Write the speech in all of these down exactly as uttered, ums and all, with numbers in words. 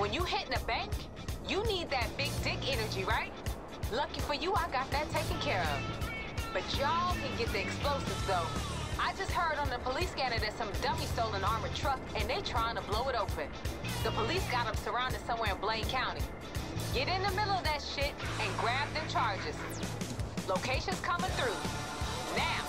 When you hitting a bank, you need that big dick energy, right? Lucky for you, I got that taken care of. But y'all can get the explosives, though. I just heard on the police scanner that some dummy stole an armored truck, and they trying to blow it open. The police got them surrounded somewhere in Blaine County. Get in the middle of that shit and grab them charges. Location's coming through. Now.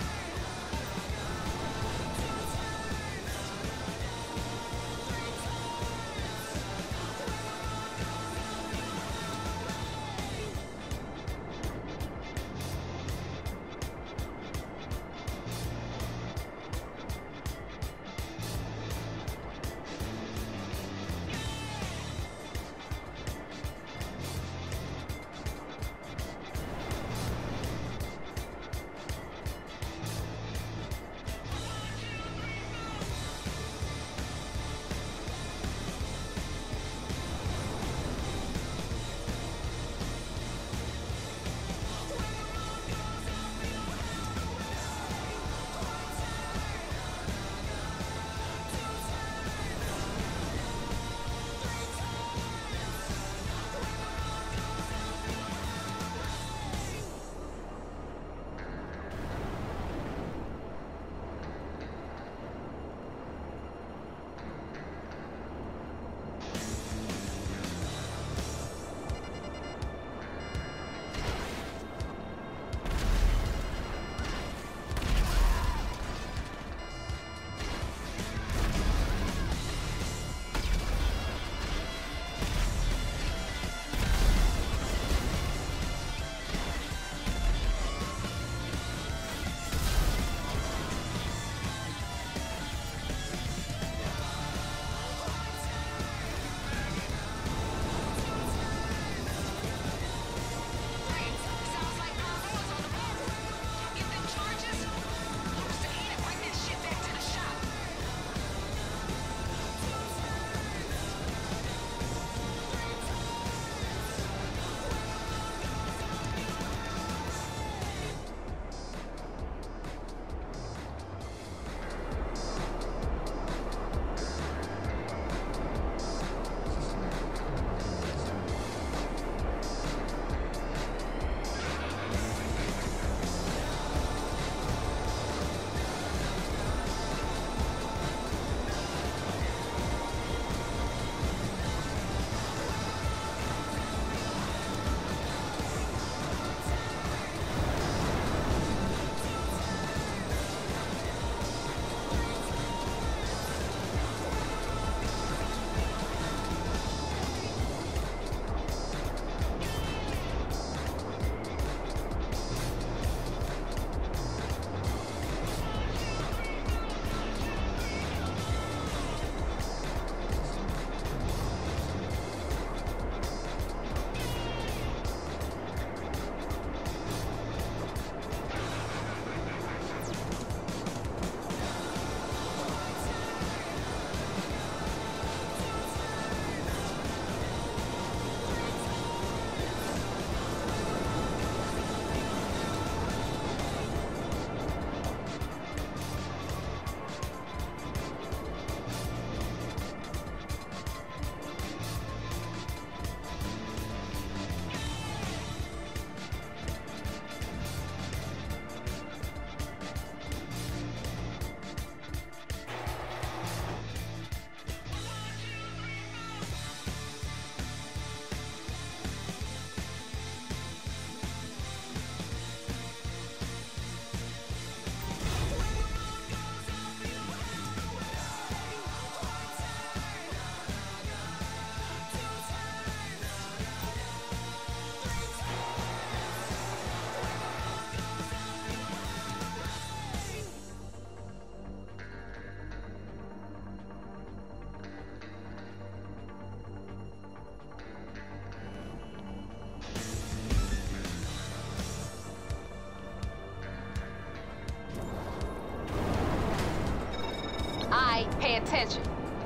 Pay attention.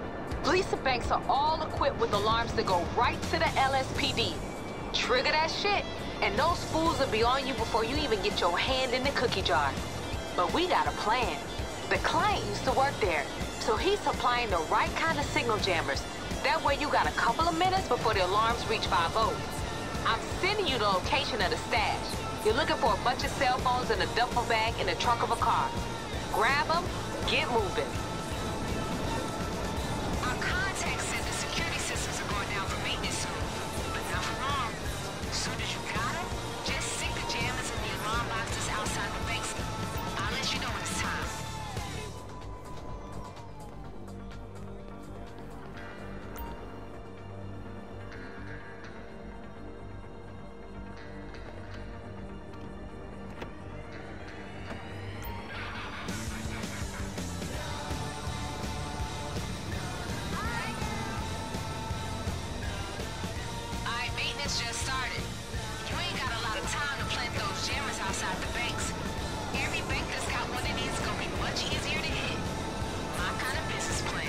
Lisa banks are all equipped with alarms that go right to the L S P D. Trigger that shit, and those fools will be on you before you even get your hand in the cookie jar. But we got a plan. The client used to work there, so he's supplying the right kind of signal jammers. That way you got a couple of minutes before the alarms reach five oh. I'm sending you the location of the stash. You're looking for a bunch of cell phones in a duffel bag in the trunk of a car. Grab them, get moving. Our contact said the security systems are going down for maintenance soon, but not for long. As soon as you got them, just stick the jammers in the alarm boxes outside the banks. I'll let you know when it's time. Just started. You ain't got a lot of time to plant those jammers outside the banks. Every bank that's got one of these is gonna be much easier to hit. My kind of business plan.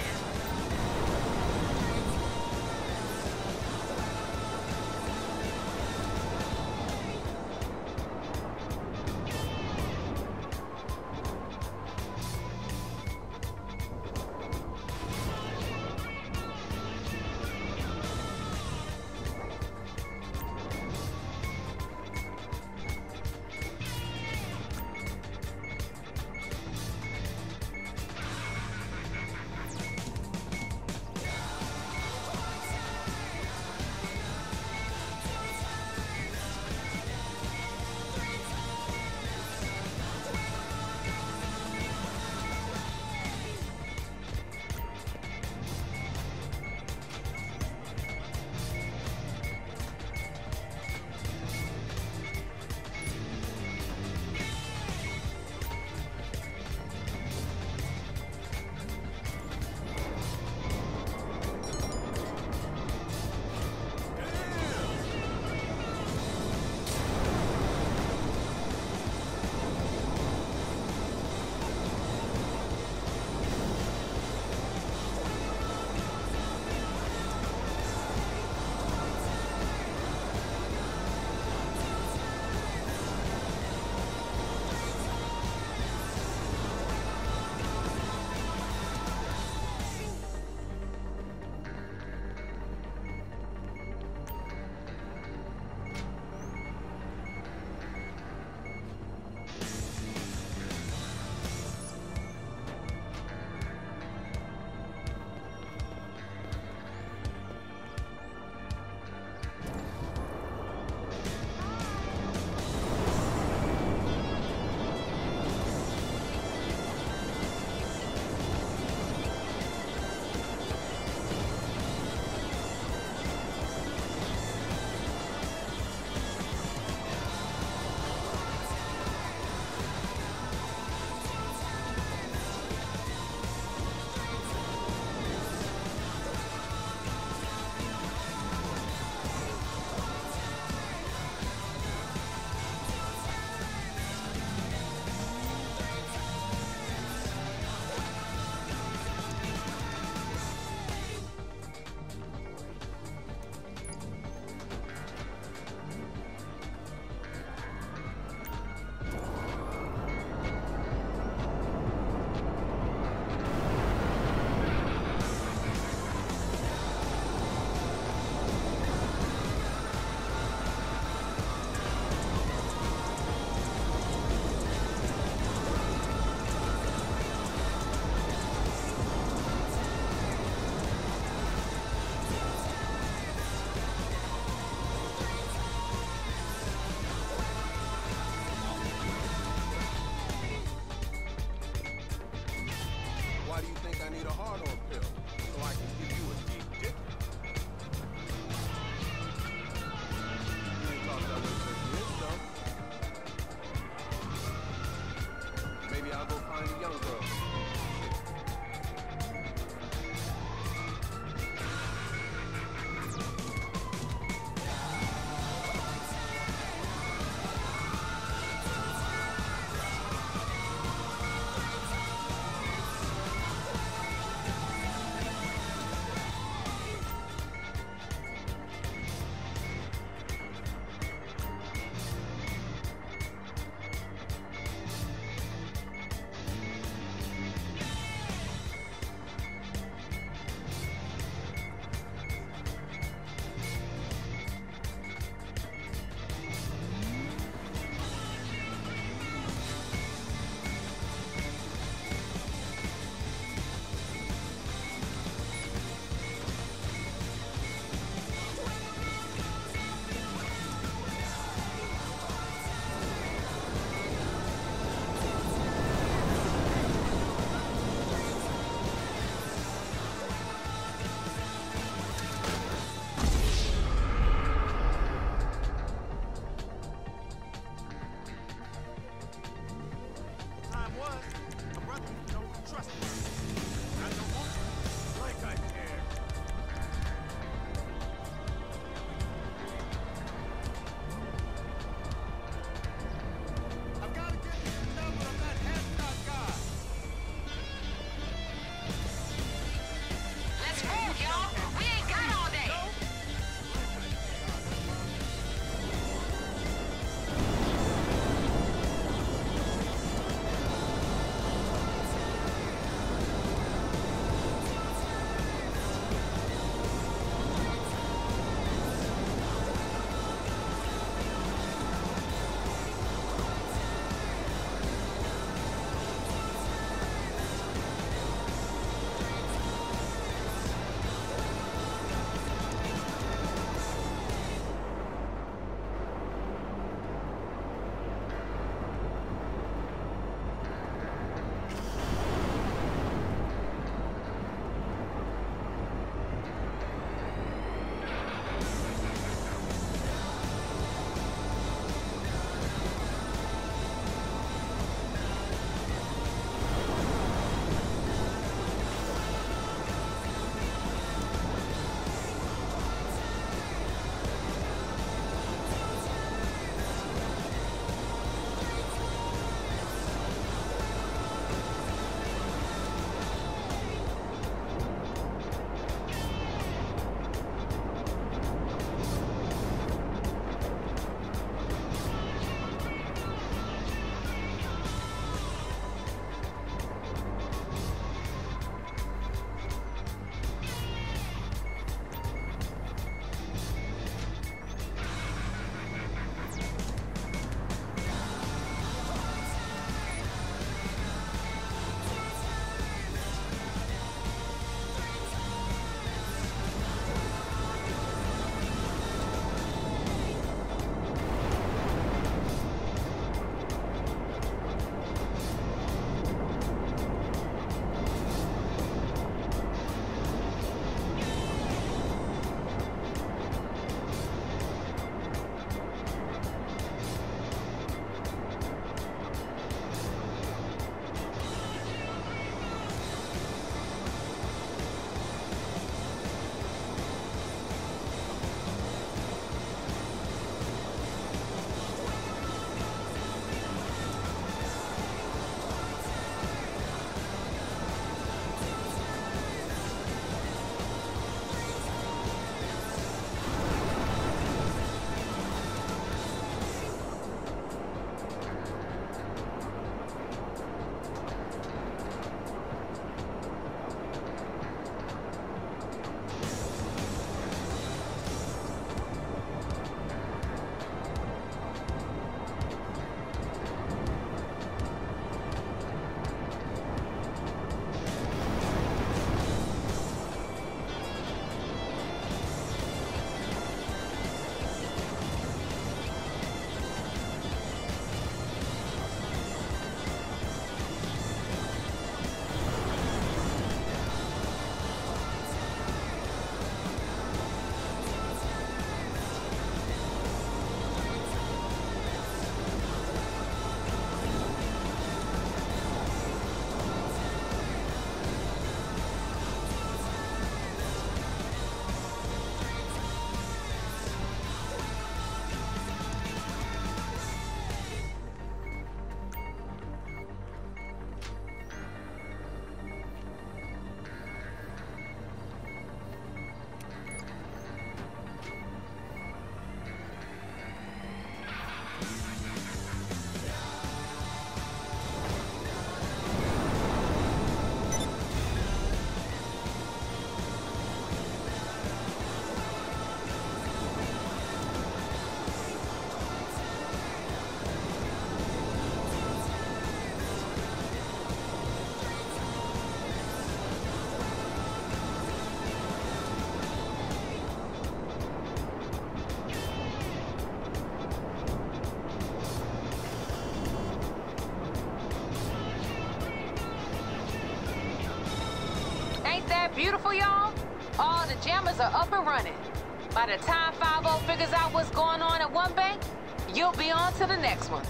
that beautiful, y'all? All the jammers are up and running. By the time five oh figures out what's going on at one bank, you'll be on to the next one.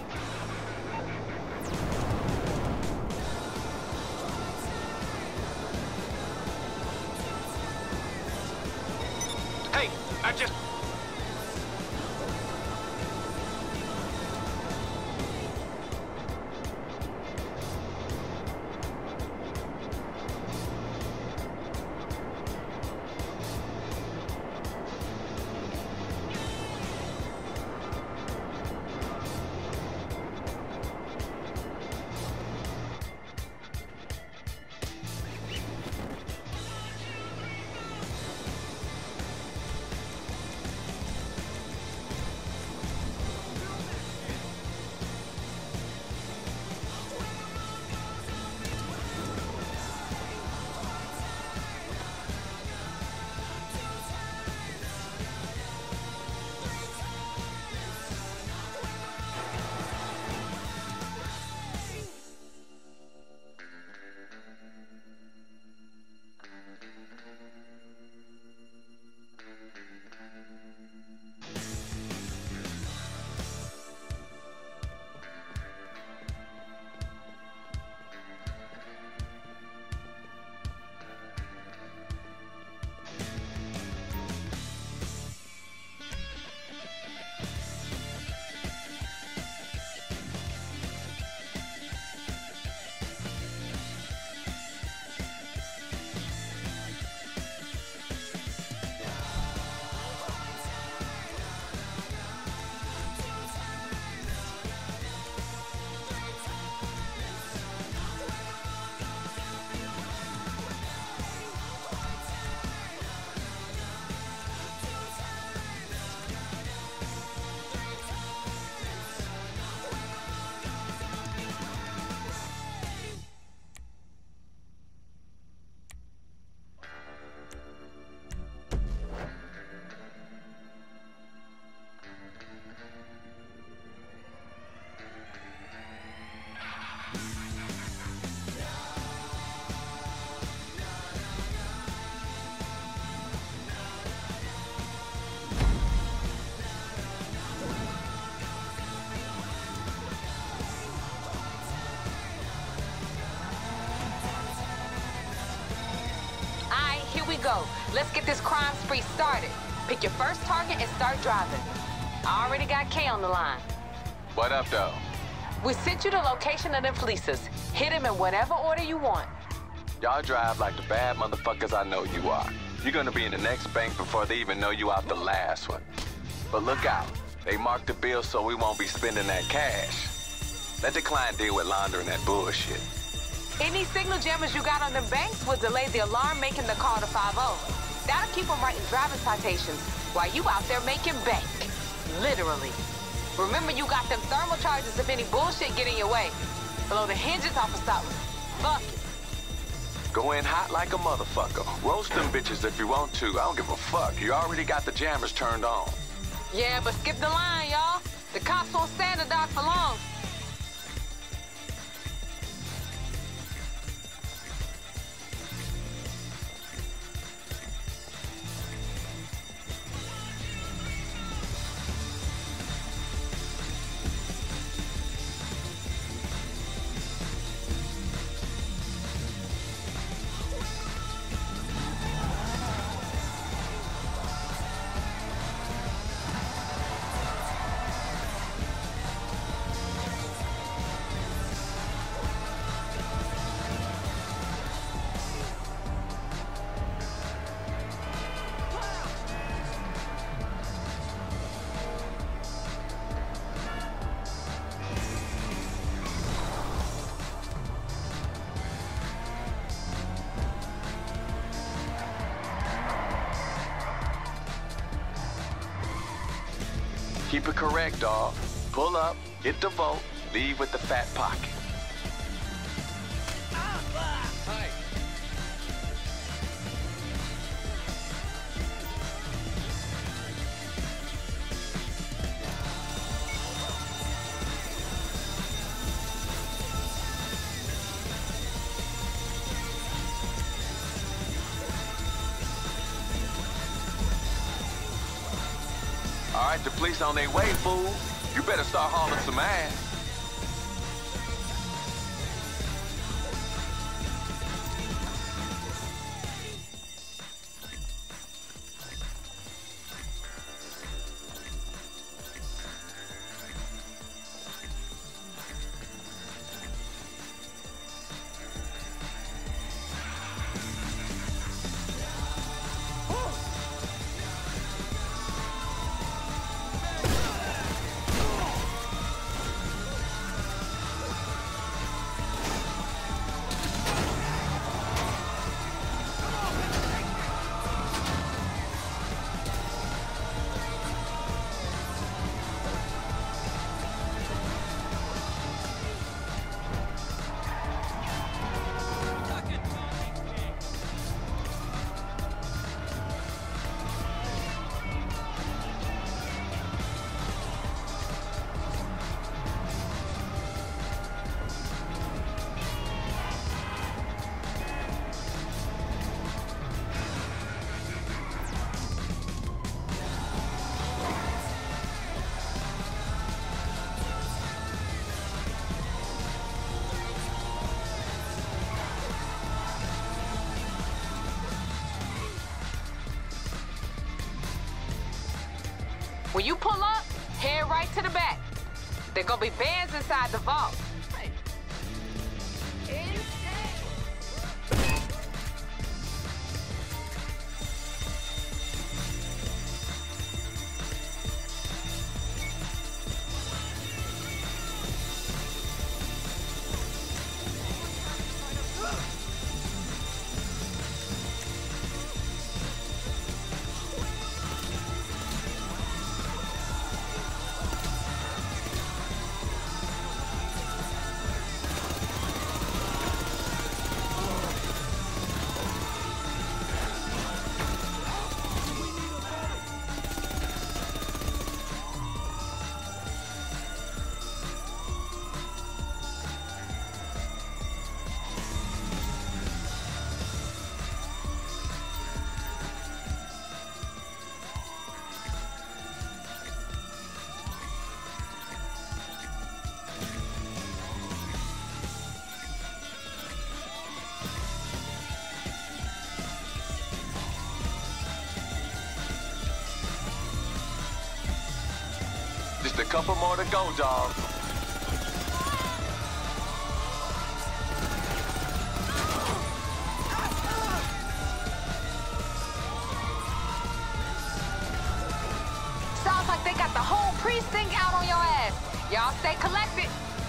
Hey, I just... Go. Let's get this crime spree started. Pick your first target and start driving. I already got Kay on the line. What up, though? We sent you the location of them fleeces. Hit them in whatever order you want. Y'all drive like the bad motherfuckers I know you are. You're gonna be in the next bank before they even know you out the last one. But look out. They marked the bill so we won't be spending that cash. Let the client deal with laundering that bullshit. Any signal jammers you got on them banks will delay the alarm making the call to five oh. That'll keep them writing driving citations while you out there making bank. Literally. Remember, you got them thermal charges if any bullshit get in your way. Blow the hinges off of something. Fuck it. Go in hot like a motherfucker. Roast them bitches if you want to. I don't give a fuck. You already got the jammers turned on. Yeah, but skip the line, y'all. The cops won't stand the dock for long. Keep it correct, dawg. Pull up, hit the vote, leave with the fat pocket. Hi. All right, the police on their way, fool. You better start hauling some ass. When you pull up, head right to the back. There gonna be bands inside the vault. Just a couple more to go, dog. Sounds like they got the whole precinct out on your ass. Y'all stay collected.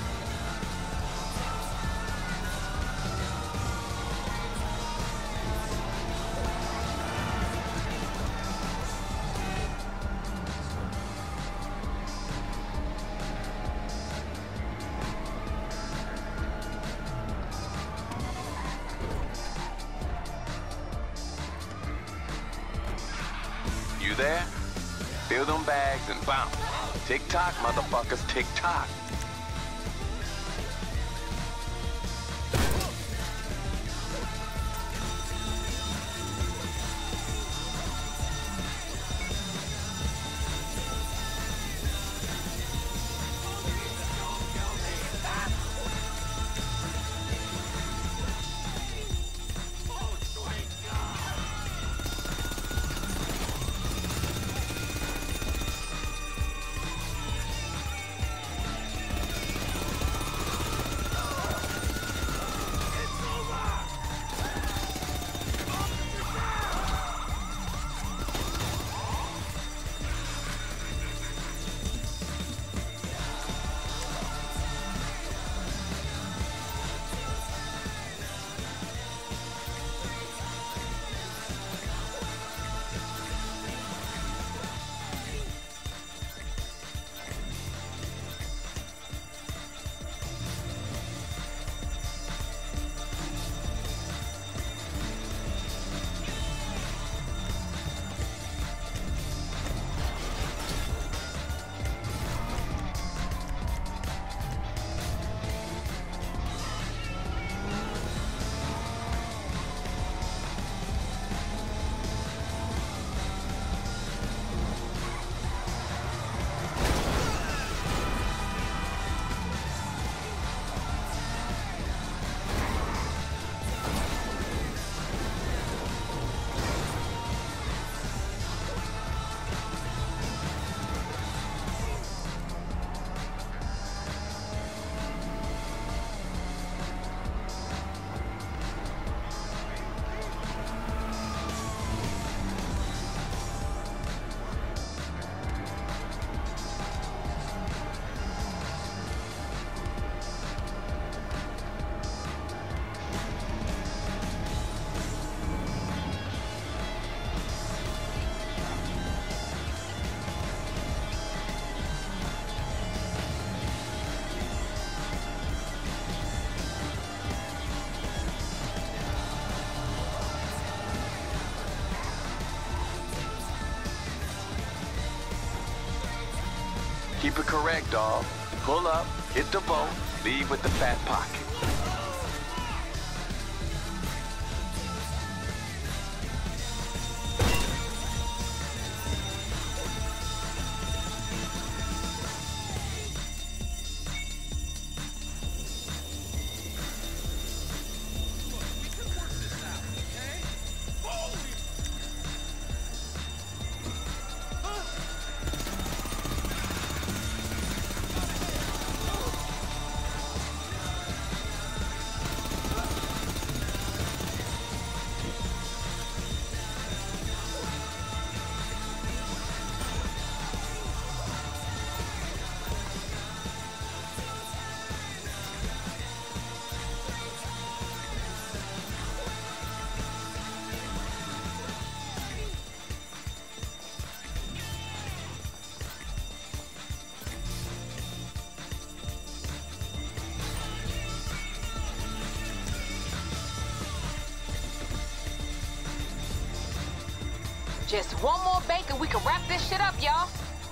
You there? Fill them bags and bounce. Tick-tock, motherfuckers, tick-tock. Keep it correct, dawg. Pull up, hit the boat, leave with the fat pocket. Just one more bank and we can wrap this shit up, y'all.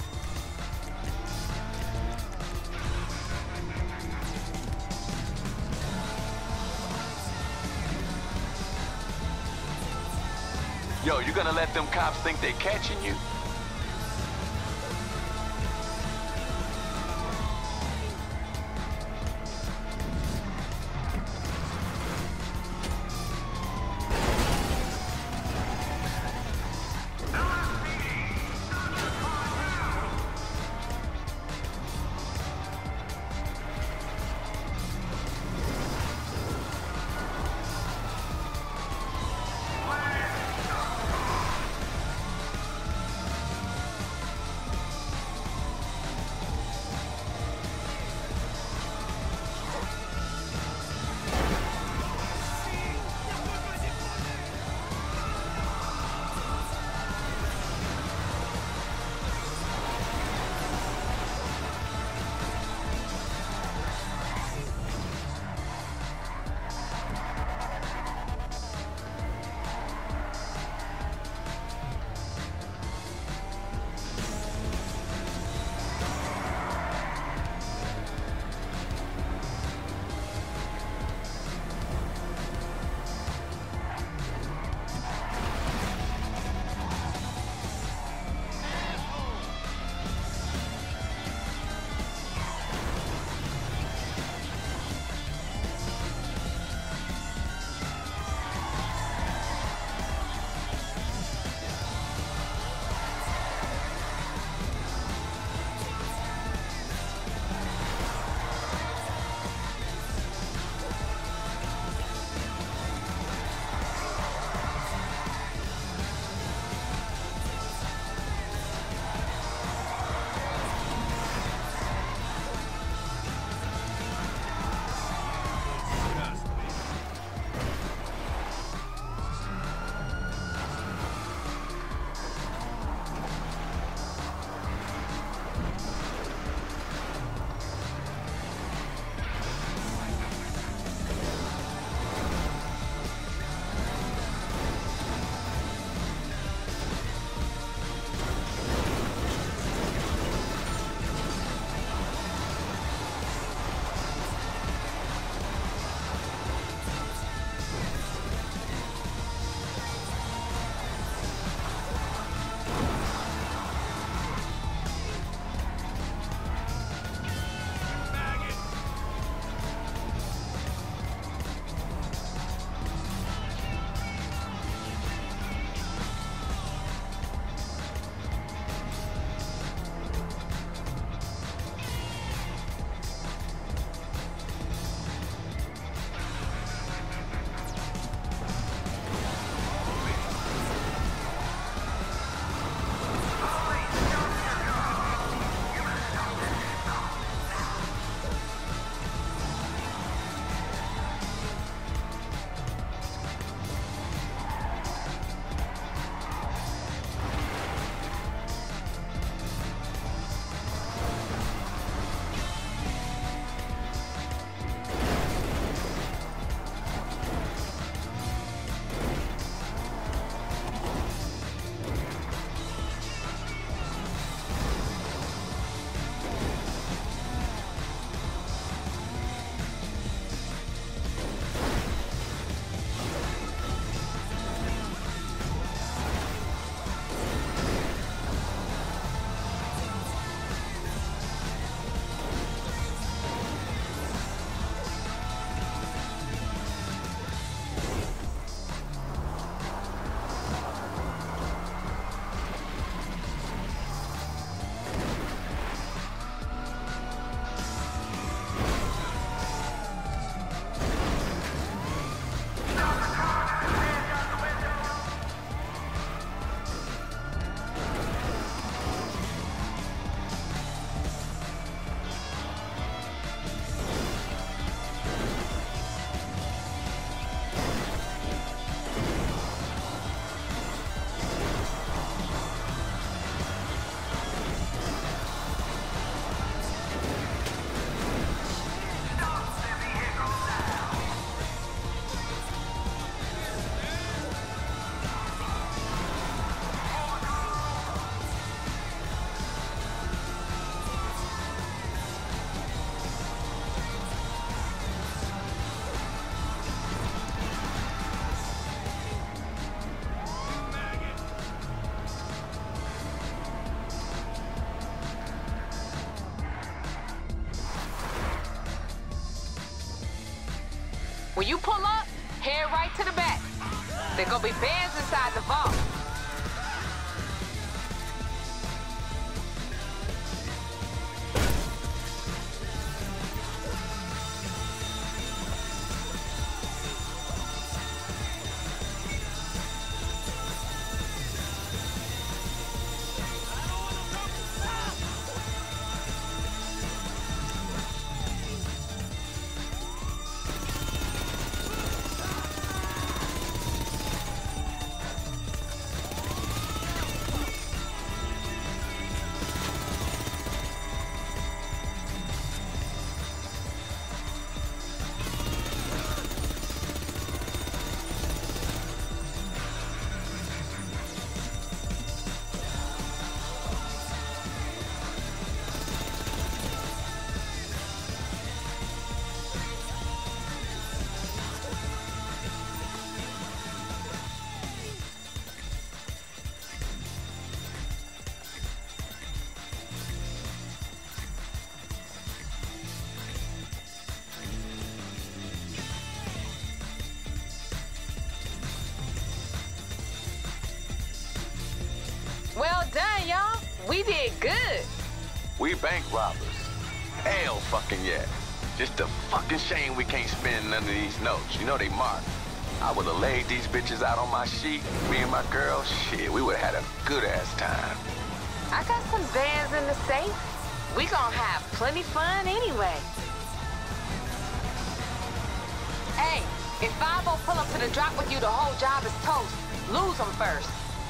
Yo, you gonna let them cops think they catching you? When you pull up, head right to the back. There's gonna be bands inside the vault. Well done, y'all. We did good. We bank robbers. Hell fucking yeah. Just a fucking shame we can't spend none of these notes. You know they marked. I would've laid these bitches out on my sheet. Me and my girl, shit, we would've had a good-ass time. I got some bands in the safe. We gonna have plenty fun anyway. Hey, if five oh pull up to the drop with you, the whole job is toast. Lose them first.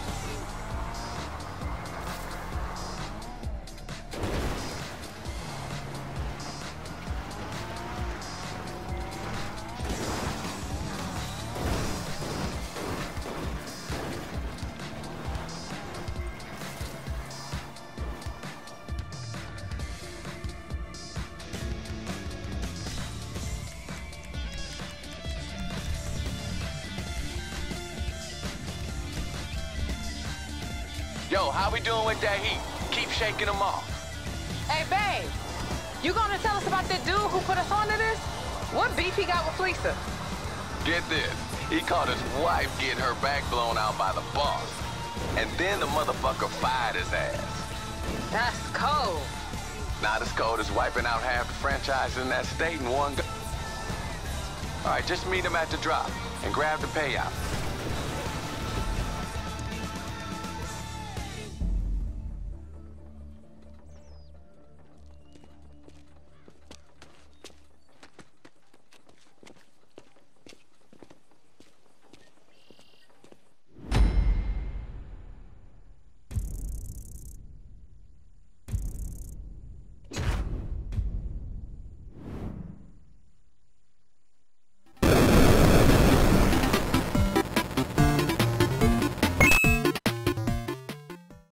Yo, how we doing with that heat? Keep shaking them off. Hey, babe, you gonna tell us about that dude who put us onto this? What beef he got with Lisa? Get this. He caught his wife getting her back blown out by the boss. And then the motherfucker fired his ass. That's cold. Not as cold as wiping out half the franchise in that state in one go. All right, just meet him at the drop and grab the payout.